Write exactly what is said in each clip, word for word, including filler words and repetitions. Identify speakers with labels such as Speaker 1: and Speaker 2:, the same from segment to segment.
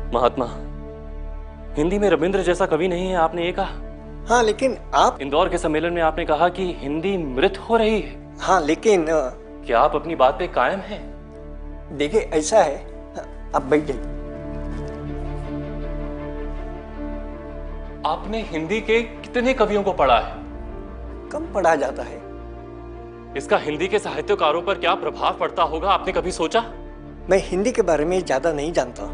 Speaker 1: महात्मा, हिंदी में रविंद्र जैसा कवि नहीं है, आपने ये कहा।
Speaker 2: हाँ लेकिन आप
Speaker 1: इंदौर के सम्मेलन में आपने कहा कि हिंदी मृत हो रही है।
Speaker 2: हाँ लेकिन
Speaker 1: क्या आप अपनी बात पे कायम हैं?
Speaker 2: देखिए ऐसा है, आप बैठ जाइए।
Speaker 1: आपने हिंदी के कितने कवियों को पढ़ा है?
Speaker 2: कम पढ़ा जाता है।
Speaker 1: इसका हिंदी के साहित्यकारों पर क्या प्रभाव पड़ता होगा, आपने कभी सोचा?
Speaker 2: मैं हिंदी के बारे में ज्यादा नहीं जानता।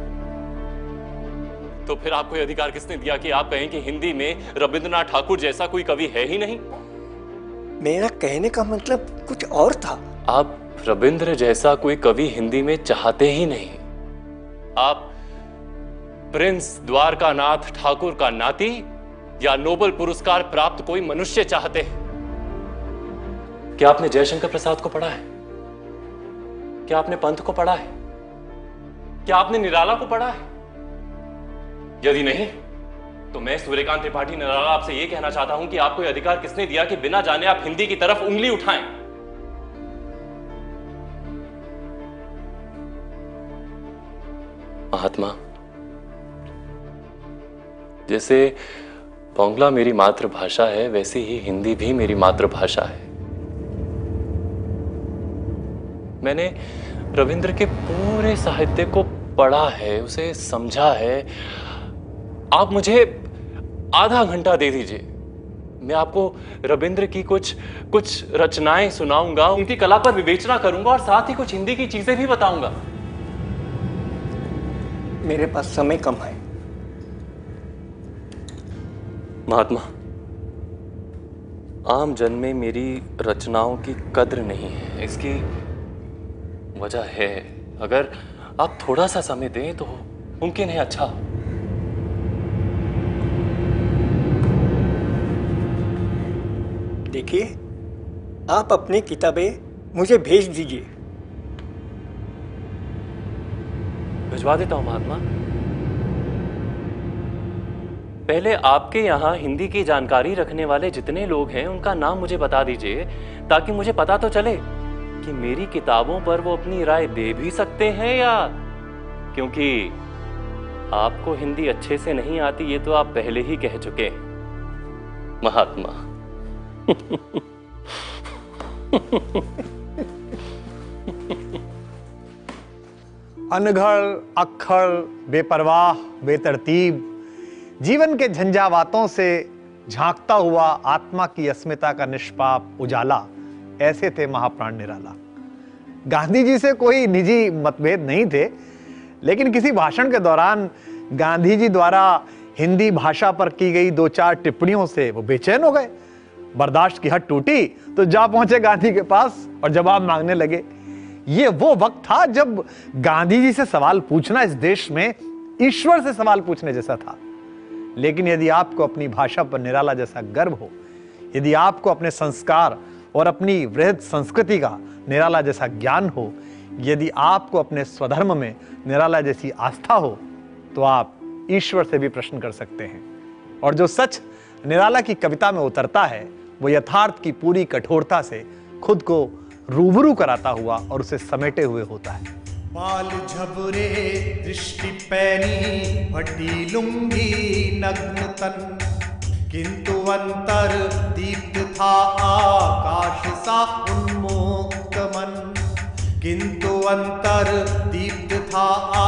Speaker 1: तो फिर आपको यह अधिकार किसने दिया कि आप कहें कि हिंदी में रविंद्रनाथ ठाकुर जैसा कोई कवि है ही नहीं?
Speaker 2: मेरा कहने का मतलब कुछ और था।
Speaker 1: आप रविंद्र जैसा कोई कवि हिंदी में चाहते ही नहीं। आप प्रिंस द्वारकानाथ ठाकुर का नाती या नोबेल पुरस्कार प्राप्त कोई मनुष्य चाहते हैं। क्या आपने जयशंकर प्रसाद को पढ़ा है? क्या आपने पंत को पढ़ा है? क्या आपने निराला को पढ़ा है? यदि नहीं तो मैं सूर्यकांत त्रिपाठी निराला आपसे यह कहना चाहता हूं कि आपको यह अधिकार किसने दिया कि बिना जाने आप हिंदी की तरफ उंगली उठाएं? महात्मा, जैसे बंगला मेरी मातृभाषा है, वैसे ही हिंदी भी मेरी मातृभाषा है। मैंने रविंद्र के पूरे साहित्य को पढ़ा है, उसे समझा है। आप मुझे आधा घंटा दे दीजिए, मैं आपको रविंद्र की कुछ कुछ रचनाएं सुनाऊंगा, उनकी कला पर विवेचना करूंगा और साथ ही कुछ हिंदी की चीजें भी बताऊंगा।
Speaker 2: मेरे पास समय कम है।
Speaker 1: महात्मा, आम जन में मेरी रचनाओं की कद्र नहीं है। इसकी वजह है, अगर आप थोड़ा सा समय दें तो मुमकिन है अच्छा।
Speaker 2: देखिए, आप अपनी किताबें मुझे भेज दीजिए।
Speaker 1: भिजवा देता हूं महात्मा। पहले आपके यहां हिंदी की जानकारी रखने वाले जितने लोग हैं उनका नाम मुझे बता दीजिए, ताकि मुझे पता तो चले कि मेरी किताबों पर वो अपनी राय दे भी सकते हैं या, क्योंकि आपको हिंदी अच्छे से नहीं आती ये तो आप पहले ही कह चुके हैं महात्मा।
Speaker 3: अनघड़ अक्खड़ बेपरवाह बेतरतीब जीवन के झंझावातों से झांकता हुआ आत्मा की अस्मिता का निष्पाप उजाला, ऐसे थे महाप्राण निराला। गांधी जी से कोई निजी मतभेद नहीं थे, लेकिन किसी भाषण के दौरान गांधी जी द्वारा हिंदी भाषा पर की गई दो चार टिप्पणियों से वो बेचैन हो गए। बर्दाश्त की हद टूटी तो जा पहुंचे गांधी के पास और जवाब मांगने लगे। ये वो वक्त था जब गांधी जी से सवाल पूछना इस देश में ईश्वर से सवाल पूछने जैसा था। लेकिन यदि आपको अपनी भाषा पर निराला जैसा गर्व हो, यदि आपको अपने संस्कार और अपनी वृहद संस्कृति का निराला जैसा ज्ञान हो, यदि आपको अपने स्वधर्म में निराला जैसी आस्था हो, तो आप ईश्वर से भी प्रश्न कर सकते हैं। और जो सच निराला की कविता में उतरता है वो यथार्थ की पूरी कठोरता से खुद को रूबरू कराता हुआ और उसे समेटे हुए होता है।
Speaker 4: बाल झबरे दृष्टि पैनी भटी लुंगी नग्न तन, किंतु अंतर दीप्त था आकाश सा उन्मुक्त मन, किंतु अंतर दीप्त था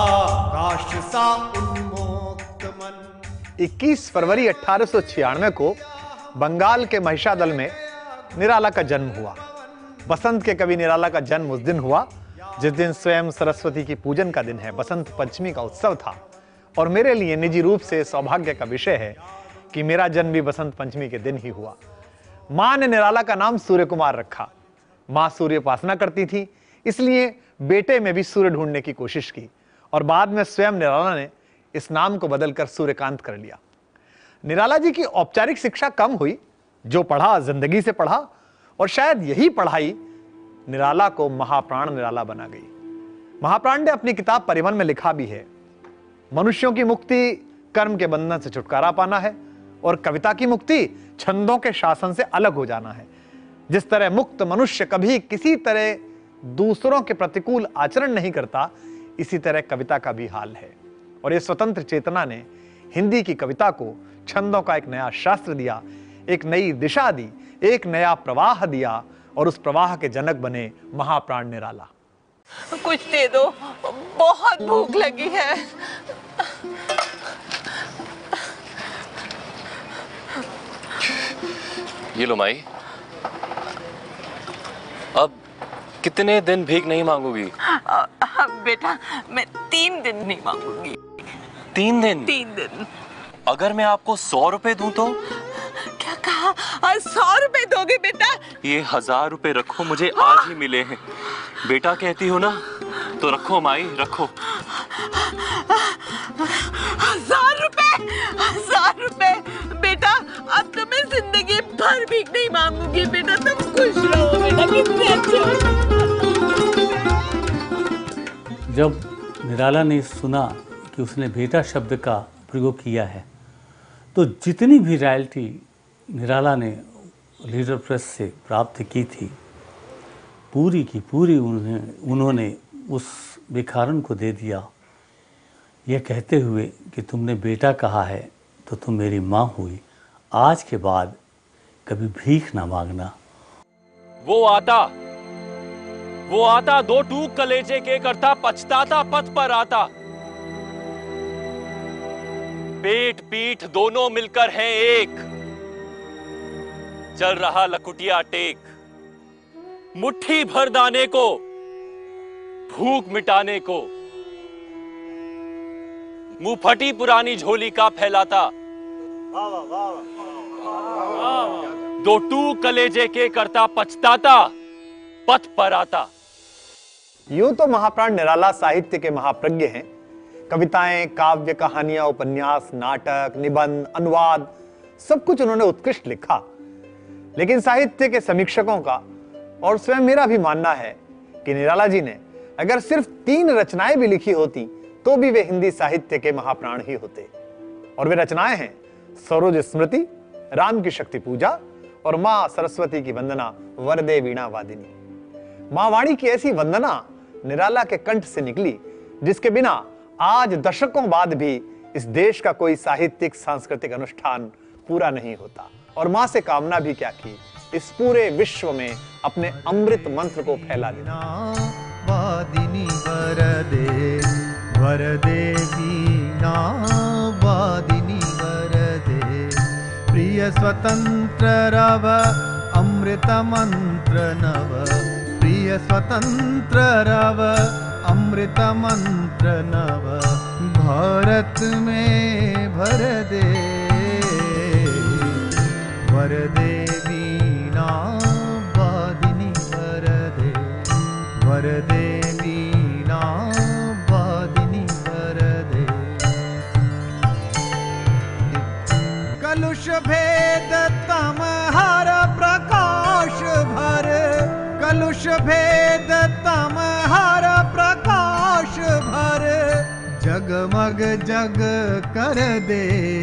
Speaker 4: आकाश सा उन्मुक्त मन।
Speaker 3: इक्कीस फरवरी अठारह सौ छियानवे को बंगाल के महिषादल में निराला का जन्म हुआ। बसंत के कवि निराला का जन्म उस दिन हुआ जिस दिन स्वयं सरस्वती की पूजन का दिन है। बसंत पंचमी का उत्सव था और मेरे लिए निजी रूप से सौभाग्य का विषय है कि मेरा जन्म भी बसंत पंचमी के दिन ही हुआ। मां ने निराला का नाम सूर्य कुमार रखा। मां सूर्य उपासना करती थी, इसलिए बेटे में भी सूर्य ढूंढने की कोशिश की और बाद में स्वयं निराला ने इस नाम को बदलकर सूर्यकांत कर लिया। निराला जी की औपचारिक शिक्षा कम हुई, जो पढ़ा जिंदगी से पढ़ा और शायद यही पढ़ाई निराला को महाप्राण निराला बना गई। महाप्राण ने अपनी किताब परिवन में लिखा भी है, मनुष्यों की मुक्ति कर्म के बंधन से छुटकारा पाना है और कविता की मुक्ति छंदों के शासन से अलग हो जाना है। जिस तरह मुक्त मनुष्य कभी किसी तरह दूसरों के प्रतिकूल आचरण नहीं करता, इसी तरह कविता का भी हाल है। और ये स्वतंत्र चेतना ने हिंदी की कविता को छंदों का एक नया शास्त्र दिया, एक नई दिशा दी, एक नया प्रवाह दिया और उस प्रवाह के जनक बने महाप्राण निराला।
Speaker 5: कुछ दे दो, बहुत भूख लगी है।
Speaker 1: ये लो माई। अब कितने दिन भीख नहीं मांगोगी?
Speaker 5: आ, आ, बेटा मैं तीन दिन नहीं मांगूंगी।
Speaker 1: तीन दिन?
Speaker 5: तीन दिन।
Speaker 1: अगर मैं आपको सौ रुपए दूं तो?
Speaker 5: क्या कहा? सौ रुपए दोगे बेटा?
Speaker 1: ये हजार रुपए रखो, मुझे आज ही मिले हैं। बेटा कहती हो ना, तो रखो माई, रखो।
Speaker 5: हजार रुपए, हजार रुपए। बेटा अब तो मैं जिंदगी भर भीख नहीं मांगूंगी। बेटा तुम खुश रहो बेटा, कितने अच्छे हो।
Speaker 6: जब निराला ने सुना कि उसने बेटा शब्द का प्रयोग किया है, तो जितनी भी रॉयल्टी निराला ने लीडर प्रेस से प्राप्त की थी, पूरी की पूरी उन्हें उन्होंने उस भिखारन को दे दिया, यह कहते हुए कि तुमने बेटा कहा है तो तुम मेरी माँ हुई, आज के बाद कभी भीख ना मांगना।
Speaker 1: वो आता वो आता दो टूक कलेजे के करता, पछताता पथ पर आता। पेट पीठ दोनों मिलकर हैं एक, चल रहा लकुटिया टेक। मुट्ठी भर दाने को, भूख मिटाने को, मुंह फटी पुरानी झोली का फैलाता। दो टूक कलेजे के करता, पछताता पथ पर आता।
Speaker 3: यूं तो महाप्राण निराला साहित्य के महाप्रज्ञ हैं। कविताएं, काव्य, कहानियां, उपन्यास, नाटक, निबंध, अनुवाद, सब कुछ उन्होंने उत्कृष्ट लिखा। लेकिन साहित्य के समीक्षकों का और स्वयं मेरा भी मानना है कि निराला जी ने अगर सिर्फ तीन रचनाएं भी लिखी होती तो भी वे हिंदी साहित्य के महाप्राण ही होते। और वे रचनाएं हैं सरोज स्मृति, राम की शक्ति पूजा और मां सरस्वती की वंदना, वरदे वीणा वादिनी। मां वाणी की ऐसी वंदना निराला के कंठ से निकली जिसके बिना आज दशकों बाद भी इस देश का कोई साहित्यिक सांस्कृतिक अनुष्ठान पूरा नहीं होता। और मां से कामना भी क्या की, इस पूरे विश्व में अपने अमृत मंत्र को फैला देना।
Speaker 4: वादिनी वरदे वरदे वीणा वादिनी वरदे, प्रिय स्वतंत्र रव अमृत मंत्र नव, प्रिय स्वतंत्र रव अमृत मंत्र नव, भारत में भर दे वरदे वीणा वादिनी वरदे, वरदे वीणा वादिनी वरदे। कलुष भेद तम हर प्रकाश भर, कलुष भेद तम हर प्रकाश भर, जगमग जग कर दे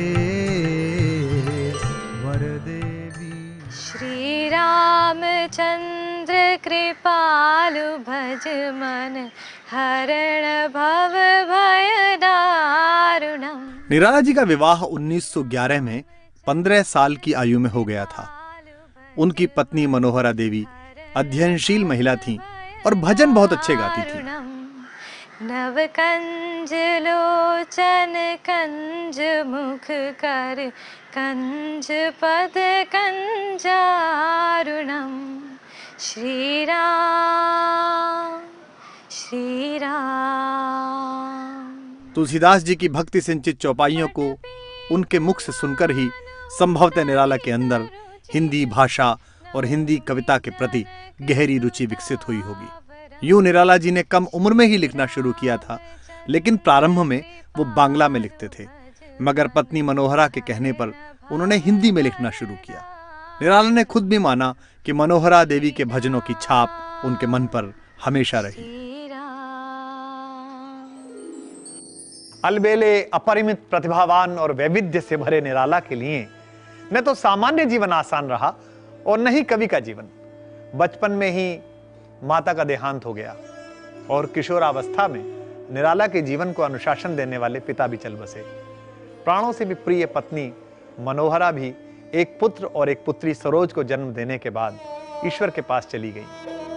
Speaker 4: वरदेवी।
Speaker 7: श्री रामचंद्र कृपालु भज मन, हरण भव भय दारुणम।
Speaker 3: निराला जी का विवाह उन्नीस सौ ग्यारह में पंद्रह साल की आयु में हो गया था। उनकी पत्नी मनोहरा देवी अध्ययनशील महिला थीं और भजन बहुत अच्छे गाती थीं।
Speaker 7: नव कंज लोचन कंज मुख कर, कंज पद कंजारुणम। श्री राम श्री राम।
Speaker 3: तुलसीदास जी की भक्ति सिंचित चौपाइयों को उनके मुख से सुनकर ही संभवतः निराला के अंदर हिंदी भाषा और हिंदी कविता के प्रति गहरी रुचि विकसित हुई होगी। यूं निराला जी ने कम उम्र में ही लिखना शुरू किया था, लेकिन प्रारंभ में वो बांग्ला में लिखते थे, मगर पत्नी मनोहरा के कहने पर उन्होंने हिंदी में लिखना शुरू किया। निराला ने खुद भी माना कि मनोहरा देवी के भजनों की छाप उनके मन पर हमेशा रही। अलबेले अपरिमित प्रतिभावान और वैविध्य से भरे निराला के लिए न तो सामान्य जीवन आसान रहा और न ही कवि का जीवन। बचपन में ही माता का देहांत हो गया और किशोरावस्था में निराला के जीवन को अनुशासन देने वाले पिता भी चल बसे। प्राणों से भी प्रिय पत्नी मनोहरा भी एक पुत्र और एक पुत्री सरोज को जन्म देने के बाद ईश्वर के पास चली गई।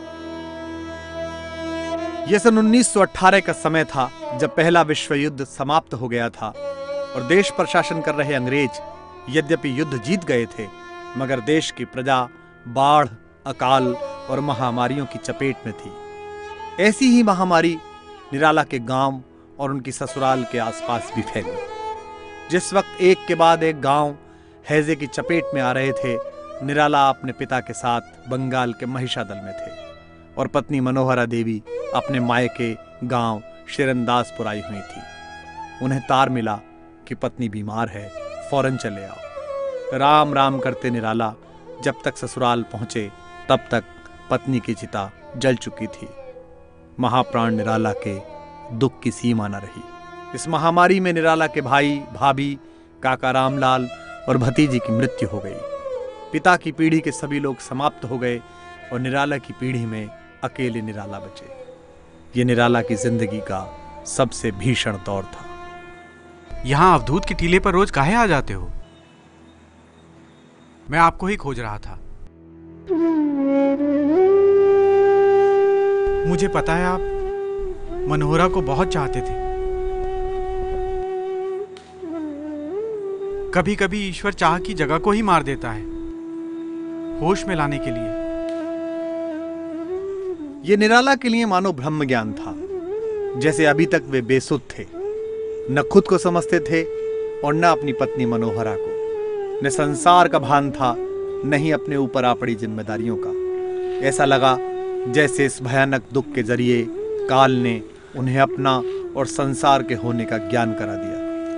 Speaker 8: यह सन उन्नीस सौ अठारह का समय था जब पहला विश्व युद्ध समाप्त हो गया था और देश पर शासन कर रहे अंग्रेज यद्यपि युद्ध जीत गए थे, मगर देश की प्रजा बाढ़, अकाल और महामारियों की चपेट में थी। ऐसी ही महामारी निराला के गांव और उनकी ससुराल के आसपास भी फैली। जिस वक्त एक के बाद एक गांव हैजे की चपेट में आ रहे थे, निराला अपने पिता के साथ बंगाल के महिषादल में थे और पत्नी मनोहरा देवी अपने मायके गांव शिरंदासपुर आई हुई थी। उन्हें तार मिला कि पत्नी बीमार है, फौरन चले आओ। राम राम करते निराला जब तक ससुराल पहुंचे तब तक पत्नी की चिता जल चुकी थी। महाप्राण निराला के दुख की सीमा न रही। इस महामारी में निराला के भाई, भाभी, काका रामलाल और भतीजी की मृत्यु हो गई। पिता की पीढ़ी के सभी लोग समाप्त हो गए और निराला की पीढ़ी में अकेले निराला बचे। ये निराला की जिंदगी का सबसे भीषण दौर था।
Speaker 9: यहाँ अवधूत के टीले पर रोज काहे आ जाते हो? मैं आपको ही खोज रहा था। मुझे पता है आप मनोहरा को बहुत चाहते थे। कभी कभी ईश्वर चाह की जगह को ही मार देता है, होश में लाने के लिए।
Speaker 8: ये निराला के लिए मानो ब्रह्म ज्ञान था। जैसे अभी तक वे बेसुध थे, न खुद को समझते थे और न अपनी पत्नी मनोहरा को। न संसार का भान था, न ही अपने ऊपर आ पड़ी जिम्मेदारियों का। ऐसा लगा जैसे इस भयानक दुख के जरिए काल ने उन्हें अपना और संसार के होने का ज्ञान करा दिया।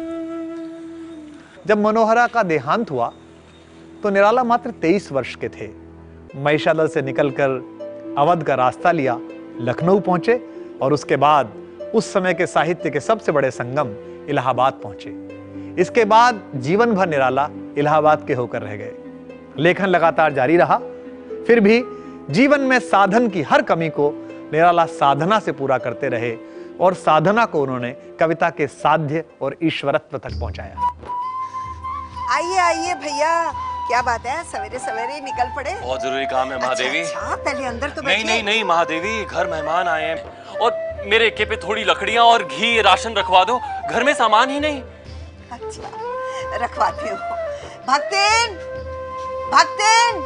Speaker 3: जब मनोहरा का देहांत हुआ तो निराला मात्र तेईस वर्ष के थे। महिषादल से निकलकर अवध का रास्ता लिया, लखनऊ पहुंचे और उसके बाद उस समय के साहित्य के सबसे बड़े संगम इलाहाबाद पहुंचे। इसके बाद जीवन भर निराला इलाहाबाद के होकर रह गए। लेखन लगातार जारी रहा, फिर भी जीवन में साधन की हर कमी को निराला साधना से पूरा करते रहे और साधना को उन्होंने कविता के साध्य और ईश्वरत्व तक पहुंचाया।
Speaker 10: आइए आइए भैया, क्या बात है, सवेरे सवेरे निकल पड़े?
Speaker 1: बहुत जरूरी काम है महादेवी।
Speaker 10: अच्छा, अच्छा, पहले अंदर तो
Speaker 1: नहीं नहीं नहीं महादेवी, घर मेहमान आए हैं और मेरे इक्के पे थोड़ी लकड़ियां और घी राशन रखवा दो, घर में सामान ही नहीं।
Speaker 10: अच्छा, रखवाती हूँ। भक्तिन, भक्तिन,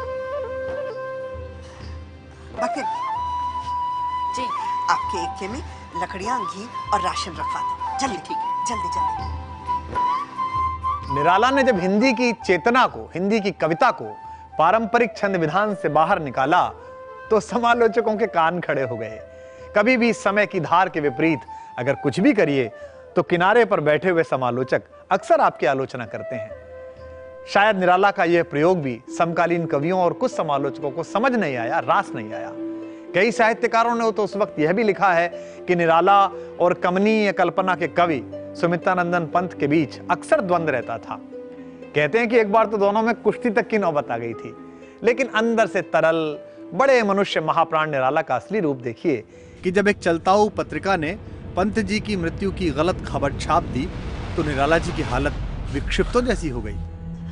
Speaker 10: भक्तिन जी, आपके इक्के में लकड़ियां, घी और राशन रखवा दो। जल्दी, ठीक है, जल्दी जल्दी।
Speaker 3: निराला ने जब हिंदी की चेतना को, हिंदी की कविता को पारंपरिक छंद विधान से बाहर निकाला तो समालोचकों के कान खड़े हो गए। कभी भी समय की धार के विपरीत अगर कुछ भी करिए तो किनारे पर बैठे हुए समालोचक अक्सर आपकी आलोचना करते हैं। शायद निराला का यह प्रयोग भी समकालीन कवियों और कुछ समालोचकों को समझ नहीं आया, रास नहीं आया। कई साहित्यकारों ने तो उस वक्त यह भी लिखा है कि निराला और कमनीय कल्पना के कवि सुमित्रानंदन पंत के बीच अक्सर द्वंद्व रहता था। कहते हैं कि एक बार तो दोनों में कुश्ती तक की नौबत आ गई थी। लेकिन अंदर से तरल बड़े मनुष्य महाप्राण निराला का असली रूप देखिए
Speaker 8: कि जब एक चलताऊ पत्रिका ने पंत जी की मृत्यु की गलत खबर छाप दी तो निराला जी की हालत विक्षिप्तों जैसी हो गई।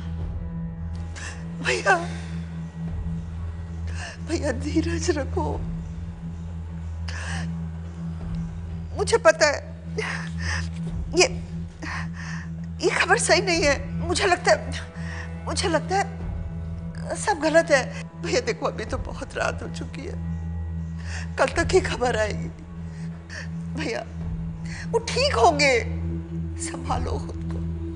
Speaker 10: भैया, भैया धीरज रखो। मुझे पता है ये ये खबर सही नहीं है। मुझे लगता है मुझे लगता है सब गलत है। भैया देखो, अभी तो बहुत रात हो चुकी है, कल तक ही खबर आएगी। भैया वो ठीक होंगे, संभालो खुद को।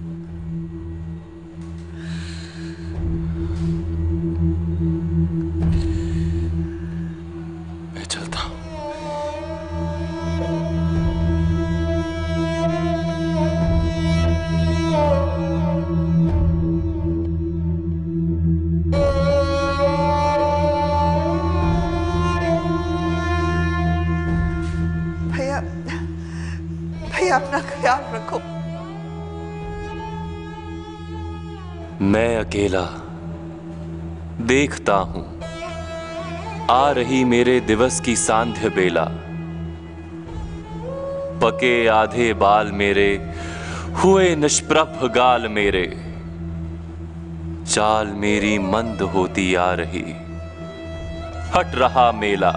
Speaker 1: मैं चलता हूं।
Speaker 10: भैया, भैया अपना ख्याल रखो।
Speaker 1: मैं अकेला देखता हूं, आ रही मेरे दिवस की सांध्य बेला। पके आधे बाल मेरे, हुए निष्प्रभ गाल मेरे, चाल मेरी मंद होती आ रही, हट रहा मेला,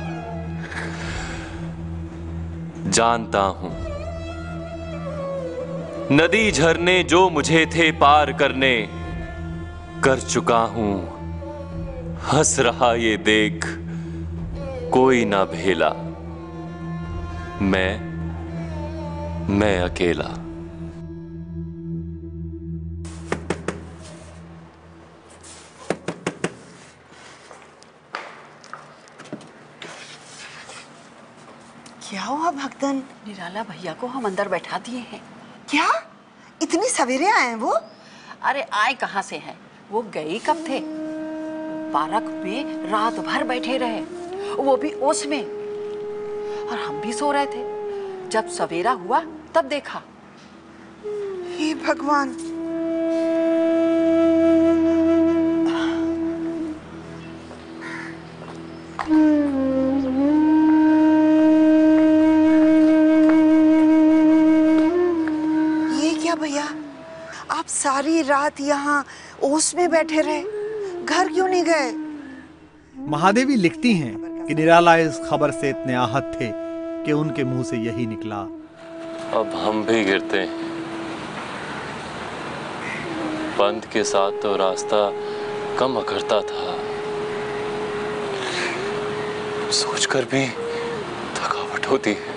Speaker 1: जानता हूं नदी झरने जो मुझे थे पार करने, कर चुका हूं, हंस रहा ये देख कोई ना भेला, मैं मैं अकेला।
Speaker 10: क्या हुआ भक्तन?
Speaker 5: निराला भैया को हम अंदर बैठा दिए हैं।
Speaker 10: क्या इतनी सवेरे आए हैं वो?
Speaker 5: अरे आए कहाँ से हैं, वो गए कब थे? पार्क में रात भर बैठे रहे, वो भी ओस में, और हम भी सो रहे थे। जब सवेरा हुआ तब देखा।
Speaker 10: हे भगवान, ये क्या भैया, आप सारी रात यहाँ ओस में बैठे रहे, घर क्यों नहीं गए?
Speaker 8: महादेवी लिखती हैं कि निराला इस खबर से इतने आहत थे कि उनके मुंह से यही निकला,
Speaker 1: अब हम भी गिरते हैं। पंथ के साथ तो रास्ता कम अखरता था, सोचकर भी थकावट होती है।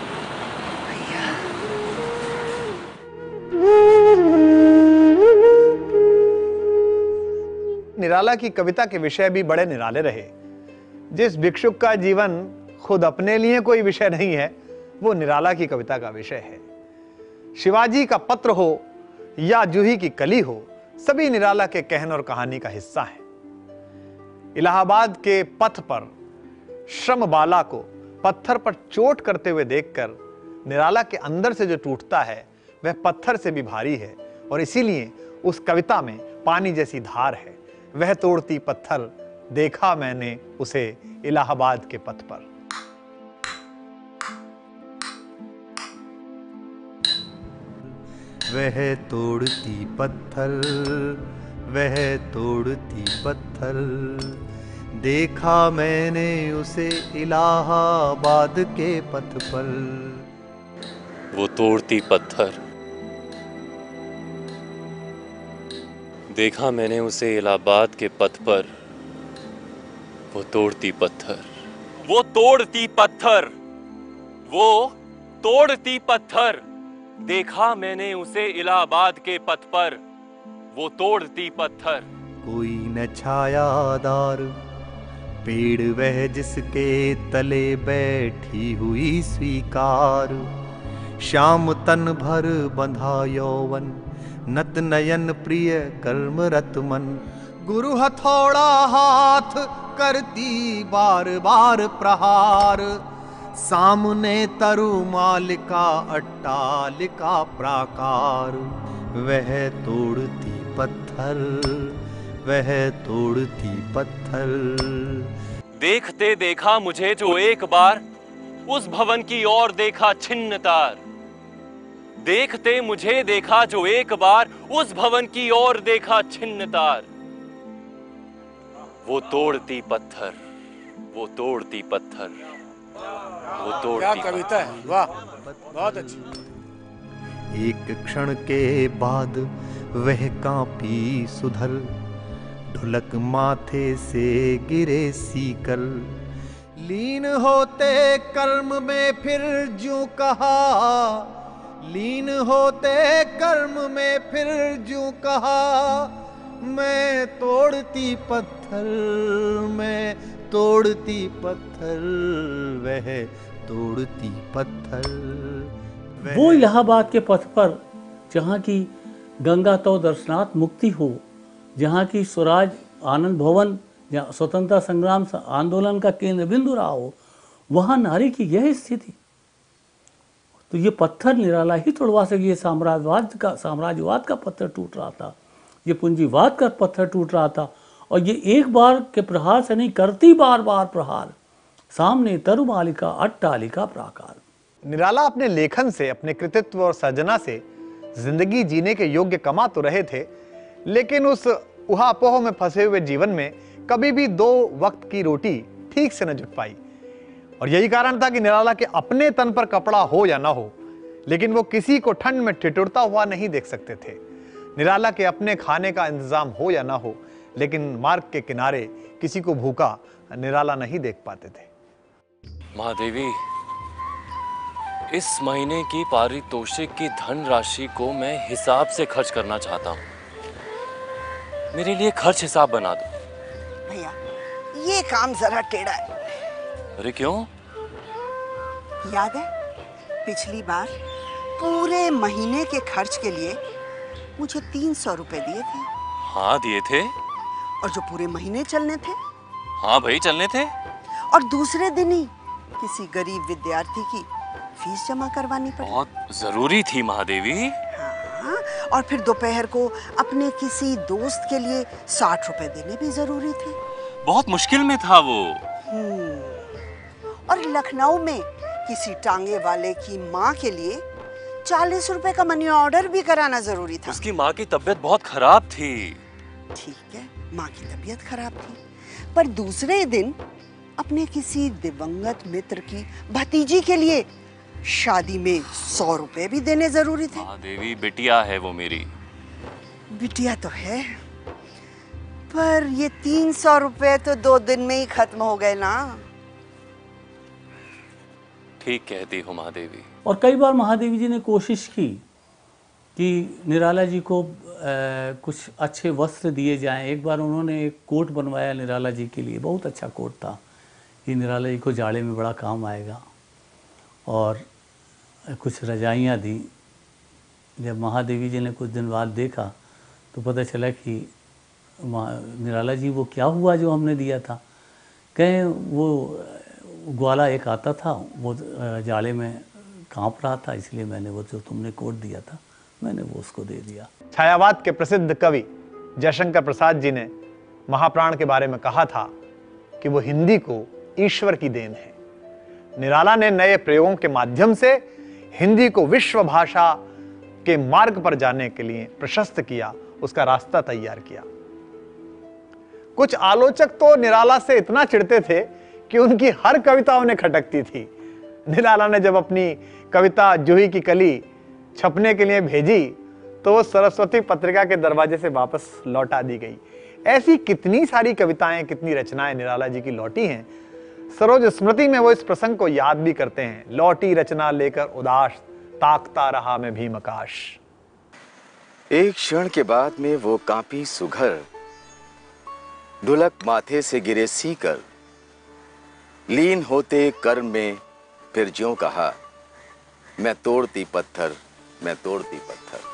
Speaker 3: निराला की कविता के विषय भी बड़े निराले रहे। जिस भिक्षुक का जीवन खुद अपने लिए कोई विषय नहीं है, वो निराला की कविता का विषय है। शिवाजी का पत्र हो या जूही की कली हो, सभी निराला के कहन और कहानी का हिस्सा है। इलाहाबाद के पथ पर श्रम बाला को पत्थर पर चोट करते हुए देखकर निराला के अंदर से जो टूटता है वह पत्थर से भी भारी है, और इसीलिए उस कविता में पानी जैसी धार है। वह तोड़ती पत्थर देखा मैंने उसे इलाहाबाद के पथ पर।
Speaker 4: वह तोड़ती पत्थर, वह तोड़ती पत्थर, देखा मैंने उसे इलाहाबाद के पथ पर।
Speaker 1: वो तोड़ती पत्थर, देखा मैंने उसे इलाहाबाद के पथ पर। वो तोड़ती पत्थर, वो तोड़ती पत्थर, वो तोड़ती पत्थर, देखा मैंने उसे इलाहाबाद के पथ पर। वो तोड़ती पत्थर।
Speaker 4: कोई न छायादार पेड़ वह जिसके तले बैठी हुई स्वीकार, श्याम तन भर बंधा यौवन, नत नयन प्रिय कर्म रत मन। गुरु हथौड़ा हाथ करती बार बार प्रहार, सामने तरु मालिका अट्टालिका प्राकार। वह तोड़ती पत्थर, वह तोड़ती पत्थर।
Speaker 1: देखते देखा मुझे जो एक बार, उस भवन की ओर देखा छिन्न तार। देखते मुझे देखा जो एक बार, उस भवन की ओर देखा छिन्न तार। वो तोड़ती पत्थर, वो तोड़ती पत्थर, वो तोड़ती।
Speaker 11: क्या कविता है, वाह, बहुत अच्छी।
Speaker 4: एक क्षण के बाद वह कांपी सुधर, ढुलक माथे से गिरे सीकर। लीन होते कर्म में फिर ज्यों कहा, लीन होते कर्म में फिर ज्यों कहा। मैं तोड़ती पत्थर, मैं तोड़ती पत्थर, वह तोड़ती पत्थर।
Speaker 6: वो इलाहाबाद के पथ पर जहाँ की गंगा तो दर्शनार्थ मुक्ति हो, जहाँ की स्वराज आनंद भवन, जहाँ स्वतंत्रता संग्राम आंदोलन का केंद्र बिंदु रहा हो, वहाँ नारी की यह स्थिति। तो ये पत्थर निराला ही तोड़वा सके। ये साम्राज्यवाद का साम्राज्यवाद का पत्थर टूट रहा था, ये पूंजीवाद का पत्थर टूट रहा था, और ये एक बार के प्रहार से नहीं, करती बार बार प्रहार। सामने तरुमालिका अट्टालिका प्राकार।
Speaker 3: निराला अपने लेखन से, अपने कृतित्व और सर्जना से जिंदगी जीने के योग्य कमा तो रहे थे, लेकिन उस उहापोह में फंसे हुए जीवन में कभी भी दो वक्त की रोटी ठीक से न जुट पाई। और यही कारण था कि निराला के अपने तन पर कपड़ा हो या ना हो, लेकिन वो किसी को ठंड में ठिठुरता हुआ नहीं देख सकते थे। निराला के अपने खाने का इंतजाम हो या ना हो, लेकिन मार्ग के किनारे किसी को भूखा निराला नहीं देख पाते थे।
Speaker 1: महादेवी, इस महीने की पारितोषिक की धन राशि को मैं हिसाब से खर्च करना चाहता हूँ। मेरे लिए खर्च हिसाब बना दो।
Speaker 10: भैया, ये काम जरा टेढ़ा है।
Speaker 1: अरे क्यों?
Speaker 10: याद है पिछली बार पूरे महीने के खर्च के लिए मुझे तीन सौ रुपए दिए थे?
Speaker 1: हाँ दिए थे।
Speaker 10: और जो पूरे महीने चलने थे?
Speaker 1: हाँ भाई चलने थे।
Speaker 10: और दूसरे दिन ही किसी गरीब विद्यार्थी की फीस जमा करवानी पड़ी।
Speaker 1: बहुत जरूरी थी महादेवी।
Speaker 10: हाँ, और फिर दोपहर को अपने किसी दोस्त के लिए साठ रुपए देने भी जरूरी थे।
Speaker 1: बहुत मुश्किल में था वो।
Speaker 10: और लखनऊ में किसी टांगे वाले की माँ के लिए चालीस रुपए का मनी ऑर्डर भी कराना जरूरी था।
Speaker 1: उसकी माँ की तबीयत बहुत खराब थी।
Speaker 10: ठीक है, माँ की तबीयत खराब थी, पर दूसरे दिन अपने किसी दिवंगत मित्र की भतीजी के लिए शादी में सौ रुपए भी देने जरूरी थे।
Speaker 1: महादेवी, बिटिया है वो मेरी।
Speaker 10: बिटिया तो है, पर ये तीन सौ रुपए तो दो दिन में ही खत्म हो गए ना।
Speaker 1: ठीक कहती हो महादेवी।
Speaker 6: और कई बार महादेवी जी ने कोशिश की कि निराला जी को आ, कुछ अच्छे वस्त्र दिए जाएं। एक बार उन्होंने एक कोट बनवाया निराला जी के लिए, बहुत अच्छा कोट था कि निराला जी को जाड़े में बड़ा काम आएगा, और कुछ रजाइयाँ दी। जब महादेवी जी ने कुछ दिन बाद देखा तो पता चला कि निराला जी वो क्या हुआ जो हमने दिया था। कहें वो ग्वाला एक आता था, वो जाड़े में कांप रहा था, इसलिए मैंने वो जो तुमने कोट दिया था मैंने वो उसको दे दिया।
Speaker 3: छायावाद के प्रसिद्ध कवि जयशंकर प्रसाद जी ने महाप्राण के बारे में कहा था कि वो हिंदी को ईश्वर की देन है। निराला ने नए प्रयोगों के माध्यम से हिंदी को विश्व भाषा के मार्ग पर जाने के लिए प्रशस्त किया, उसका रास्ता तैयार किया। कुछ आलोचक तो निराला से इतना चिढ़ते थे कि उनकी हर कविता उन्हें खटकती थी। निराला ने जब अपनी कविता जूही की कली छपने के लिए भेजी तो वो सरस्वती पत्रिका के दरवाजे से वापस लौटा दी गई। ऐसी कितनी सारी कविताएं, कितनी रचनाएं निराला जी की लौटी हैं। सरोज स्मृति में वो इस प्रसंग को याद भी करते हैं। लौटी रचना लेकर उदास, ताकता रहा मैं भीमकाश।
Speaker 12: एक क्षण के बाद में वो कांपी सुघर, ढुलक माथे से गिरे सीकर, लीन होते कर्म में फिर ज्यों कहा, मैं तोड़ती पत्थर, मैं तोड़ती पत्थर।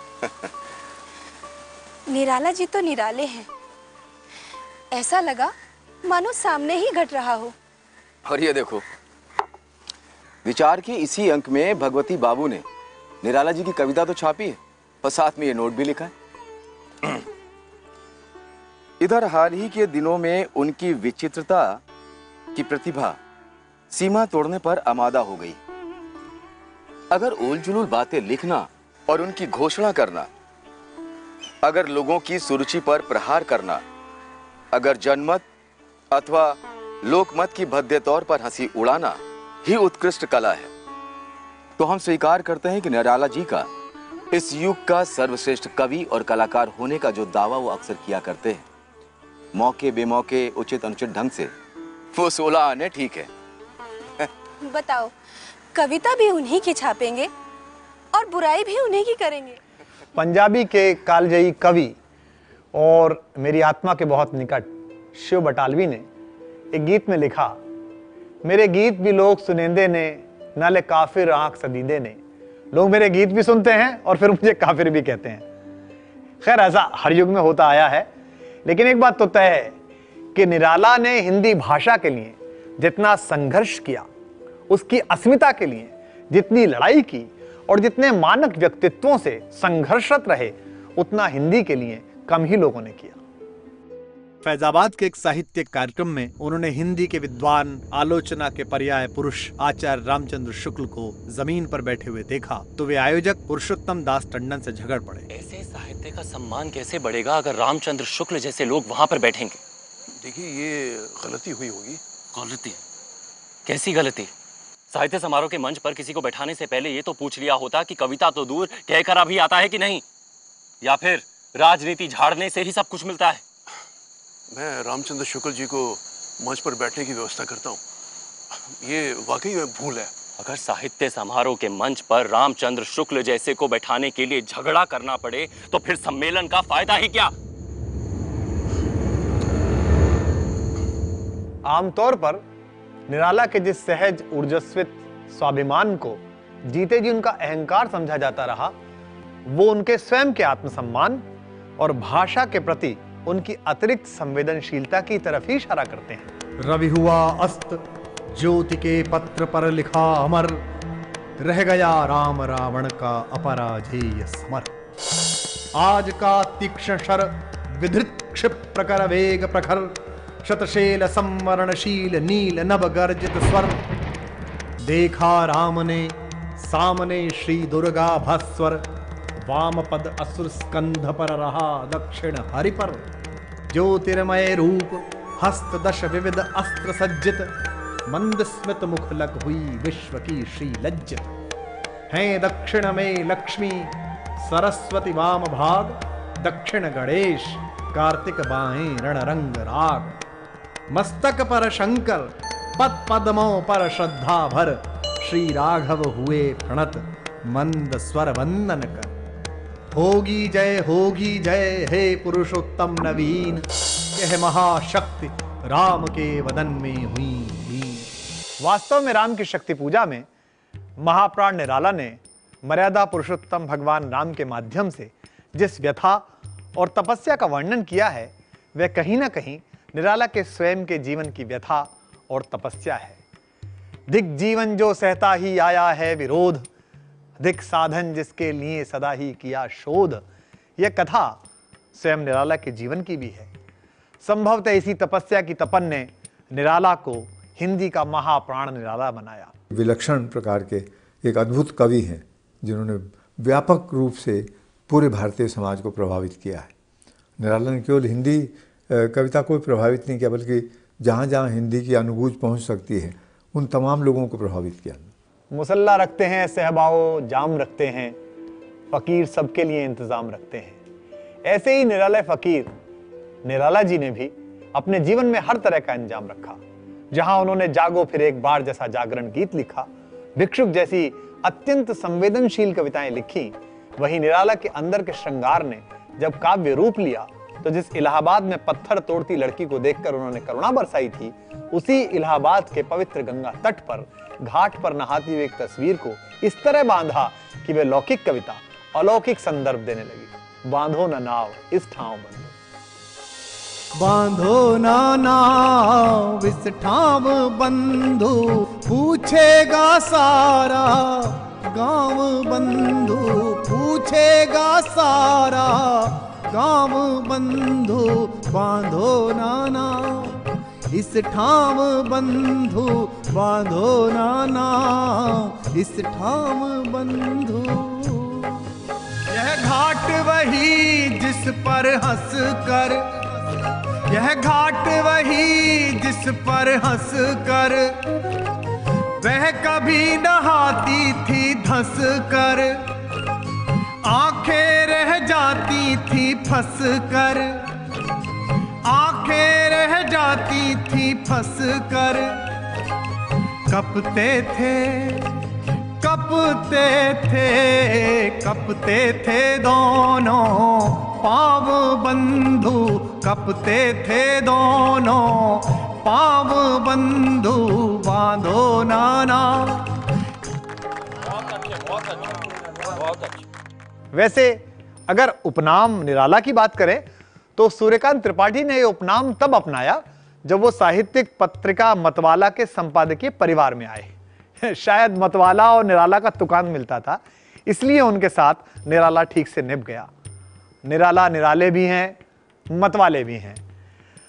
Speaker 7: निराला जी तो निराले हैं, ऐसा लगा मानो सामने ही घट रहा हो।
Speaker 12: और ये देखो, विचार के इसी अंक में भगवती बाबू ने निराला जी की कविता तो छापी है और साथ में ये नोट भी लिखा है। इधर हाल ही के दिनों में उनकी विचित्रता की प्रतिभा सीमा तोड़ने पर आमादा हो गई। अगर उल जुलूल बातें लिखना और उनकी घोषणा करना, अगर लोगों की सुरुचि पर प्रहार करना, अगर जनमत अथवा लोकमत की भद्दे तौर पर हंसी उड़ाना ही उत्कृष्ट कला है, तो हम स्वीकार करते हैं कि निराला जी का इस युग का सर्वश्रेष्ठ कवि और कलाकार होने का जो दावा वो अक्सर किया करते हैं, मौके बेमौके उचित अनुचित ढंग से वो सोलह आने ठीक है।
Speaker 7: बताओ, कविता भी उन्हीं की छापेंगे और बुराई भी उन्हीं की करेंगे।
Speaker 3: पंजाबी के कालजयी कवि और मेरी आत्मा के बहुत निकट शिव बटालवी ने एक गीत में लिखा, मेरे गीत भी लोग सुनेंदे ने, नाले काफिर आंख सदीदे ने। लोग मेरे गीत भी सुनते हैं और फिर मुझे काफिर भी कहते हैं। खैर, ऐसा हर युग में होता आया है, लेकिन एक बात तो तय है कि निराला ने हिंदी भाषा के लिए जितना संघर्ष किया, उसकी अस्मिता के लिए जितनी लड़ाई की और जितने मानक व्यक्तित्वों से संघर्षरत रहे, उतना हिंदी के लिए कम ही लोगों ने किया।
Speaker 8: फैजाबाद के एक साहित्यिक कार्यक्रम में उन्होंने हिंदी के विद्वान, आलोचना के पर्याय पुरुष आचार्य रामचंद्र शुक्ल को जमीन पर बैठे हुए देखा तो वे आयोजक पुरुषोत्तम दास टंडन से झगड़ पड़े।
Speaker 1: ऐसे साहित्य का सम्मान कैसे बढ़ेगा अगर रामचंद्र शुक्ल जैसे लोग वहां पर बैठेंगे?
Speaker 11: देखिए, ये गलती हुई होगी।
Speaker 1: गलती? कैसी गलती? साहित्य समारोह के मंच पर किसी को बैठाने से पहले ये तो पूछ लिया होता कि कविता तो दूर कहकर अभी आता है कि नहीं, या फिर राजनीति झाड़ने से ही सब कुछ मिलता है।
Speaker 11: मैं रामचंद्र शुक्ल जी को मंच पर बैठने की व्यवस्था करता हूँ। ये वाकई में भूल है।
Speaker 1: अगर साहित्य समारोह के मंच पर रामचंद्र शुक्ल जैसे को बैठाने के लिए झगड़ा करना पड़े तो फिर सम्मेलन का फायदा ही क्या?
Speaker 3: आमतौर पर निराला के जिस सहज ऊर्जस्वित स्वाभिमान को जीते जी उनका अहंकार समझा जाता रहा, वो उनके स्वयं के आत्मसम्मान और भाषा के प्रति उनकी अतिरिक्त संवेदनशीलता की समर्थ ही इशारा करते हैं।
Speaker 4: रवि हुआ अस्त, ज्योति के पत्र पर लिखा अमर, रह गया राम रावण का अपराजेय समर। आज का तीक्ष्ण शर विधृत क्षिप्र कर वेग प्रखर, शतशैल संवरणशील नील नभ गर्जित स्वर। देखा राम ने सामने श्री दुर्गा भास्वर, वाम पद असुर स्कंध पर रहा दक्षिण हरि पर। ज्योतिर्मय रूप हस्त दश विविध अस्त्र सज्जित, मंद स्मित मुख लग हुई विश्व की श्री लज्जित। हैं दक्षिण में लक्ष्मी सरस्वती वाम भाग, दक्षिण गणेश कार्तिक बाहें रणरंग राग। मस्तक पर शंकर पद पद्मों पर श्रद्धा भर, श्री राघव हुए प्रणत मंद स्वर वंदन कर। होगी जय होगी जय हे पुरुषोत्तम नवीन, यह महाशक्ति राम के वदन में हुई।
Speaker 3: वास्तव में राम की शक्ति पूजा में महाप्राण निराला ने मर्यादा पुरुषोत्तम भगवान राम के माध्यम से जिस व्यथा और तपस्या का वर्णन किया है, वह कहीं ना कहीं निराला के स्वयं के जीवन की व्यथा और तपस्या है। दिग जीवन जो सहता ही आया है विरोध, दिक साधन जिसके लिए सदा ही किया शोध। यह कथा स्वयं निराला के जीवन की भी है। संभवतः इसी तपस्या की तपन ने निराला को हिंदी का महाप्राण निराला बनाया।
Speaker 13: विलक्षण प्रकार के एक अद्भुत कवि हैं जिन्होंने व्यापक रूप से पूरे भारतीय समाज को प्रभावित किया है। निराला ने केवल हिंदी कविता को प्रभावित नहीं किया, बल्कि जहाँ जहाँ हिंदी की अनुभूति पहुँच सकती है उन तमाम लोगों को प्रभावित किया।
Speaker 3: मुसल्ला रखते हैं सहबाओ जाम रखते हैं, फकीर सबके लिए इंतजाम रखते हैं। ऐसे ही निराला फकीर निराला जी ने भी अपने जीवन में हर तरह का इंतजाम रखा। जहां उन्होंने जागो फिर एक बार जैसा जागरण गीत लिखा, भिक्षुक जैसी अत्यंत संवेदनशील कविताएं लिखी, वहीं निराला के अंदर के श्रृंगार ने जब काव्य रूप लिया तो जिस इलाहाबाद में पत्थर तोड़ती लड़की को देखकर उन्होंने करुणा बरसाई थी, उसी इलाहाबाद के पवित्र गंगा तट पर घाट पर नहाती हुई एक तस्वीर को इस तरह बांधा कि वे लौकिक कविता अलौकिक संदर्भ देने लगी। बांधो न नाव इस ठाव बंधो,
Speaker 4: बांधो ना नाव इस ठाव बंधु, पूछेगा सारा गांव बंधु, पूछेगा सारा गांव बंधु। बांधो ना नाव इस ठाव बंधु, बांधो ना नाव इस ठाव बंधु। यह घाट वही जिस पर हंस कर, यह घाट वही जिस पर हंस कर, वह कभी नहाती थी धंस कर, आंखें रह जाती थी फंस कर, आंखें रह जाती थी फंस कर। कपते थे कपते थे कपते थे दोनों पाव बंधु, कपते थे दोनों पाव बंधु। बांधो नाना।
Speaker 3: वैसे अगर उपनाम निराला की बात करें तो सूर्यकांत त्रिपाठी ने यह उपनाम तब अपनाया जब वो साहित्यिक पत्रिका मतवाला के संपादकीय परिवार में आए। शायद मतवाला और निराला का तुकान मिलता था, इसलिए उनके साथ निराला ठीक से निभ गया। निराला निराले भी हैं, मतवाले भी हैं।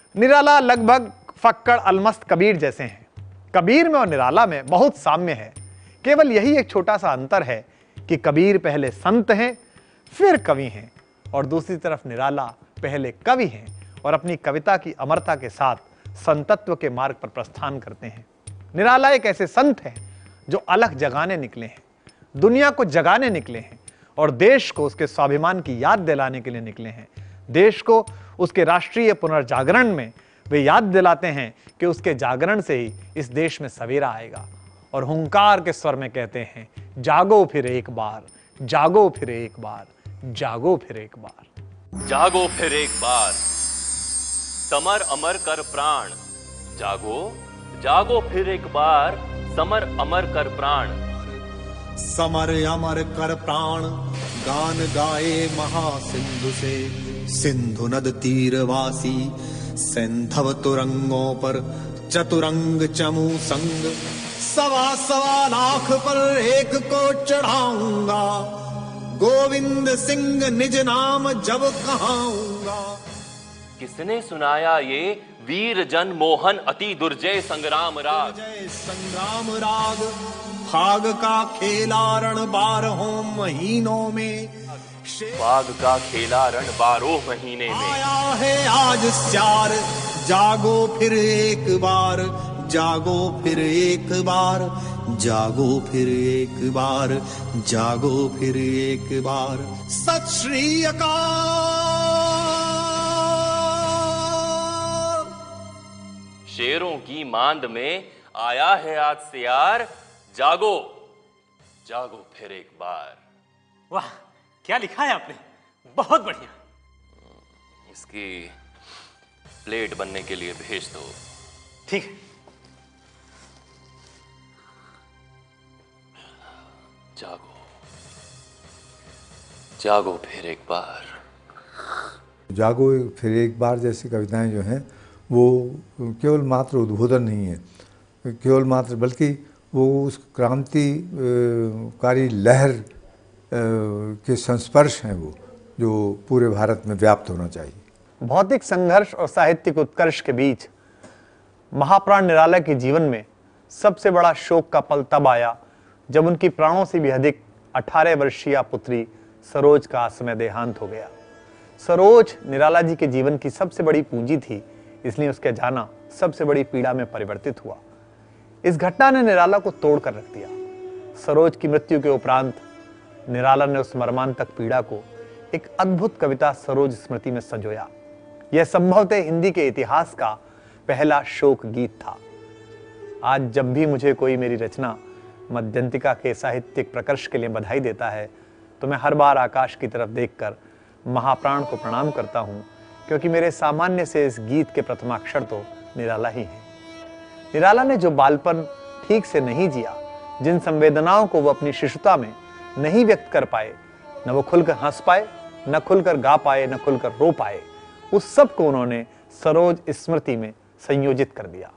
Speaker 3: निराला लगभग फक्कड़ अलमस्त कबीर जैसे हैं। कबीर में और निराला में बहुत साम्य है, केवल यही एक छोटा सा अंतर है कि कबीर पहले संत हैं फिर कवि हैं, और दूसरी तरफ निराला पहले कवि हैं और अपनी कविता की अमरता के साथ संतत्व के मार्ग पर प्रस्थान करते हैं। निराला एक ऐसे संत हैं जो अलख जगाने निकले हैं, दुनिया को जगाने निकले हैं और देश को उसके स्वाभिमान की याद दिलाने के लिए निकले हैं। देश को उसके राष्ट्रीय पुनर्जागरण में वे याद दिलाते हैं कि उसके जागरण से ही इस देश में सवेरा आएगा, और हुंकार के स्वर में कहते हैं, जागो फिर एक बार, जागो फिर एक बार, जागो फिर एक बार,
Speaker 1: जागो फिर एक बार, समर अमर कर प्राण, जागो जागो फिर एक बार, समर अमर कर प्राण।
Speaker 4: समर अमर कर प्राण गान गाए महासिंधु से, सिंधु नद तीरवासी सिंधव तुरंगों पर चतुरंग चमू संग, सवा सवा लाख पर एक को चढ़ाऊंगा, गोविंद सिंह निज नाम जब कहाऊंगा।
Speaker 1: किसने सुनाया ये वीर जन मोहन अति दुर्जय संग्राम राग,
Speaker 4: संग्राम राग फाग का खेला रण बारहों महीनों में,
Speaker 1: फाग का खेला रण बारह महीने में,
Speaker 4: आया है आज स्यार, जागो फिर एक बार, जागो फिर एक बार, जागो फिर एक बार, जागो फिर एक बार। सत श्री अकाल।
Speaker 1: शेरों की मांद में आया है आज सियार, जागो जागो फिर एक बार।
Speaker 14: वाह, क्या लिखा है आपने, बहुत बढ़िया।
Speaker 1: इसकी प्लेट बनने के लिए भेज दो।
Speaker 14: ठीक है।
Speaker 1: जागो जागो फिर एक बार,
Speaker 13: जागो फिर एक बार जैसी कविताएं जो हैं वो केवल मात्र उद्बोधन नहीं है, केवल मात्र, बल्कि वो उस क्रांतिकारी लहर के संस्पर्श हैं वो, जो पूरे भारत में व्याप्त होना चाहिए।
Speaker 3: भौतिक संघर्ष और साहित्यिक उत्कर्ष के बीच महाप्राण निराला के जीवन में सबसे बड़ा शोक का पल तब आया जब उनकी प्राणों से भी अधिक अठारह वर्षीय पुत्री सरोज का असमय देहांत हो गया। सरोज निराला जी के जीवन की सबसे बड़ी पूंजी थी, इसलिए उसका जाना सबसे बड़ी पीड़ा में परिवर्तित हुआ। इस घटना ने निराला को तोड़ कर रख दिया। सरोज की मृत्यु के उपरांत निराला ने उस मर्मांतक पीड़ा को एक अद्भुत कविता सरोज स्मृति में संजोया। यह संभवतः हिंदी के इतिहास का पहला शोक गीत था। आज जब भी मुझे कोई मेरी रचना मध्यंतिका के साहित्यिक प्रकर्ष के लिए बधाई देता है, तो मैं हर बार आकाश की तरफ देखकर महाप्राण को प्रणाम करता हूँ, क्योंकि मेरे सामान्य से इस गीत के प्रथमाक्षर तो निराला ही हैं। निराला ने जो बालपन ठीक से नहीं जिया, जिन संवेदनाओं को वो अपनी शिशुता में नहीं व्यक्त कर पाए, न वो खुलकर हंस पाए, न खुलकर गा पाए, न खुलकर रो पाए, उस सब को उन्होंने सरोज स्मृति में संयोजित कर दिया।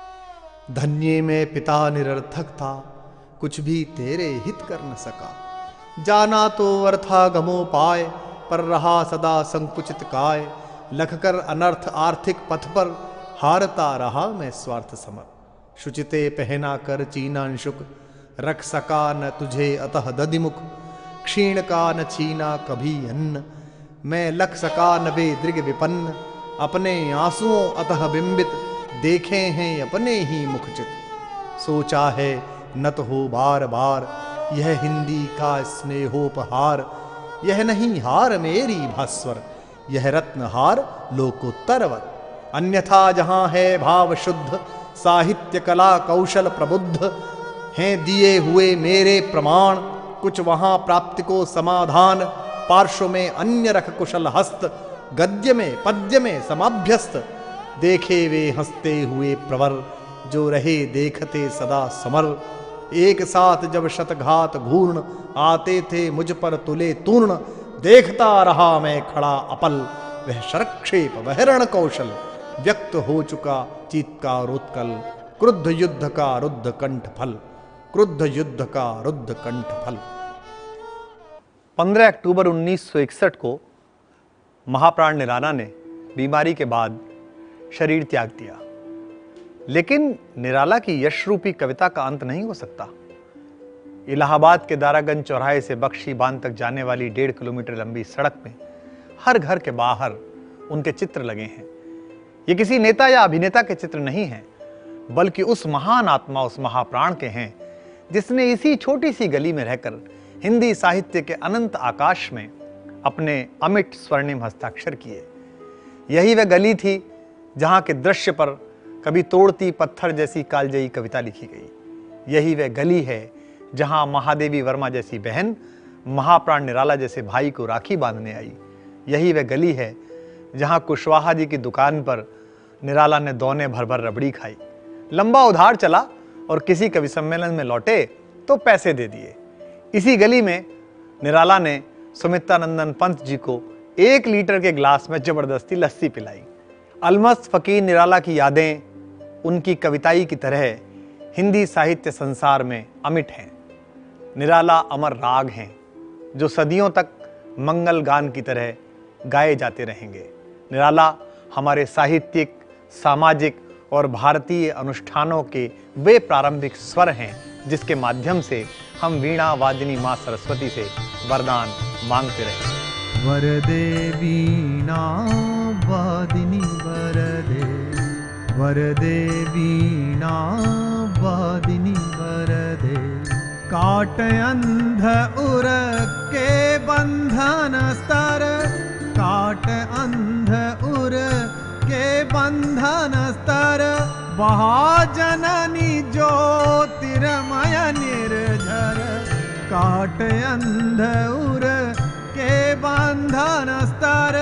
Speaker 4: धन्य में पिता निरर्थक था, कुछ भी तेरे हित कर न सका, जाना तो अर्था गमो पाए, पर रहा सदा संकुचित काय, लख कर अनर्थ आर्थिक पथ पर, हारता रहा मैं स्वार्थ समर, शुचिते पहना कर चीनांशुक, रख सका न तुझे अतः दधिमुख, क्षीण का न छीना कभी अन्न, मैं लख सका न वे दृग विपन्न, अपने आंसुओं अतः बिंबित, देखे हैं अपने ही मुखचित, सोचा है न तो हो बार बार, यह हिंदी का स्नेहोपहार, यह नहीं हार मेरी भास्वर, यह रत्न हार लोकोत्तरवर, अन्यथा जहां है भाव शुद्ध, साहित्य कला कौशल प्रबुद्ध, हैं दिए हुए मेरे प्रमाण, कुछ वहां प्राप्ति को समाधान, पार्श्व में अन्य रख कुशल हस्त, गद्य में पद्य में समाभ्यस्त, देखे वे हंसते हुए प्रवर, जो रहे देखते सदा समर, एक साथ जब शतघात घूर्ण, आते थे मुझ पर तुले तूर्ण, देखता रहा मैं खड़ा अपल, वह शरक्षेप वह रण कौशल, व्यक्त हो चुका चीत्कारोत्कल, क्रुद्ध युद्ध का रुद्ध कंठ फल, क्रुद्ध युद्ध का रुद्ध कंठ फल।
Speaker 3: पंद्रह अक्टूबर उन्नीस सौ इकसठ को महाप्राण निराला ने बीमारी के बाद शरीर त्याग दिया। लेकिन निराला की यश रूपी कविता का अंत नहीं हो सकता। इलाहाबाद के दारागंज चौराहे से बख्शी बांध तक जाने वाली डेढ़ किलोमीटर लंबी सड़क में हर घर के बाहर उनके चित्र लगे हैं। ये किसी नेता या अभिनेता के चित्र नहीं हैं, बल्कि उस महान आत्मा, उस महाप्राण के हैं जिसने इसी छोटी सी गली में रहकर हिंदी साहित्य के अनंत आकाश में अपने अमिट स्वर्णिम हस्ताक्षर किए। यही वह गली थी जहां के दृश्य पर कभी तोड़ती पत्थर जैसी कालजयी कविता लिखी गई। यही वह गली है जहां महादेवी वर्मा जैसी बहन महाप्राण निराला जैसे भाई को राखी बांधने आई। यही वह गली है जहां कुशवाहा जी की दुकान पर निराला ने दौने भर भर रबड़ी खाई, लंबा उधार चला और किसी कवि सम्मेलन में लौटे तो पैसे दे दिए। इसी गली में निराला ने सुमित्रानंदन पंत जी को एक लीटर के ग्लास में जबरदस्ती लस्सी पिलाई। अलमस्त फकीर निराला की यादें उनकी कविताई की तरह हिंदी साहित्य संसार में अमिट हैं। निराला अमर राग हैं जो सदियों तक मंगल गान की तरह गाए जाते रहेंगे। निराला हमारे साहित्यिक, सामाजिक और भारतीय अनुष्ठानों के वे प्रारंभिक स्वर हैं जिसके माध्यम से हम वीणा वादिनी माँ सरस्वती से वरदान मांगते रहे।
Speaker 4: वरदे वीणा वादिनी वरदे, वरदे वीणा वादिनी वरदे, काट अंध उर के बंधन स्तर, काट अंध उर के बंधन स्तर, महाजननी ज्योतिर्मय निर्झर, काट अंध उर के बंधन स्तर,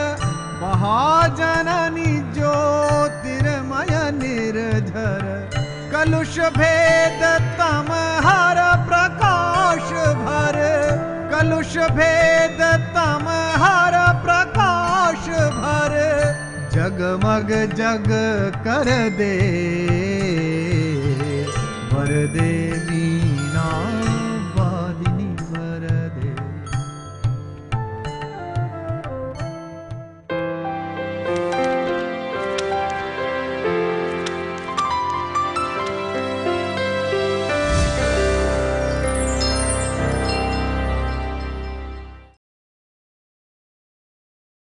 Speaker 4: महाजननी ज्योतिर्मय निर्झर, कलुष भेद तम हर प्रकाश भर, कलुष भेद तम हर प्रकाश भर, जगमग जग कर दे, वरदे वीणा